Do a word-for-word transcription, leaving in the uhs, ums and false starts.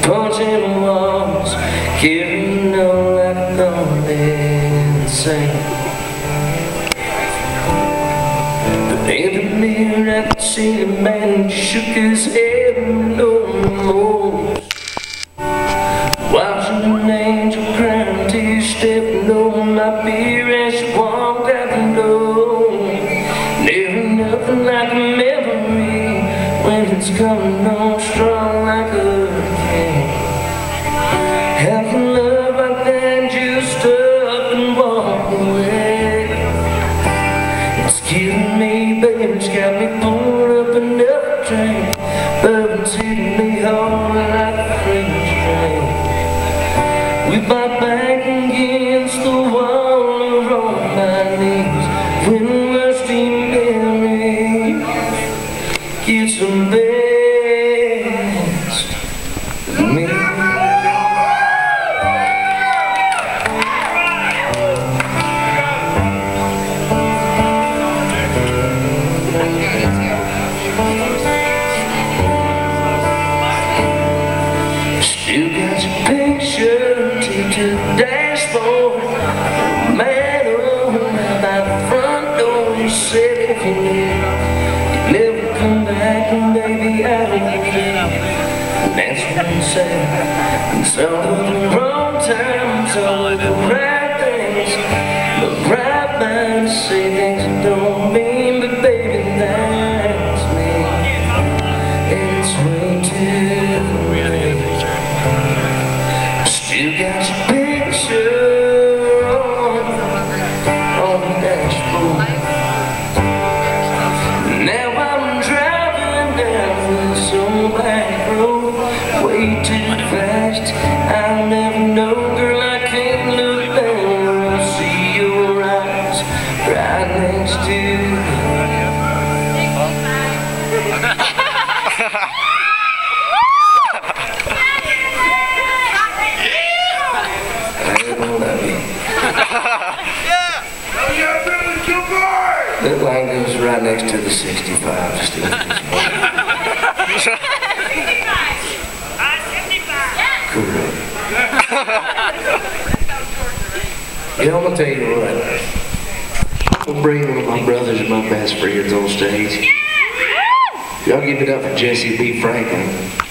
punching the walls, carrying on like a golden saint. But in the mirror I could see the man shook his head and no remorse, watching an angel crying tears stepping over my beer as she walked out the door. Never nothing like a memory when it's coming on strong like a hurricane. How can love like that just up and walk away? It's killing me, baby, it's got me pulling up another train. Bourbon's hitting me hard like a freight train. We bought back against the wall and on my knees when we're steam married. Get some best of me. Still got your picture taped to the dashboard, man over by the front door. You said if you knew you'd never come back, and baby I believe. And that's what you said. And some of the wrong times, all of the right things, the right mind to say things that don't mean, but baby that's me. And it's way too late. Still got your picture on, on the dashboard. Now I'm driving down this old back road, way too fast. I'll never know, girl, I can't look down. I see your eyes right next to Yeah! Oh yeah, Brantley Gilbert! that line goes right next to the sixty-five. Still. Correct. Yeah, I'm gonna tell you what. I'm gonna bring one of my brothers and my best friends on stage. Y'all give it up for Jesse B. Franklin.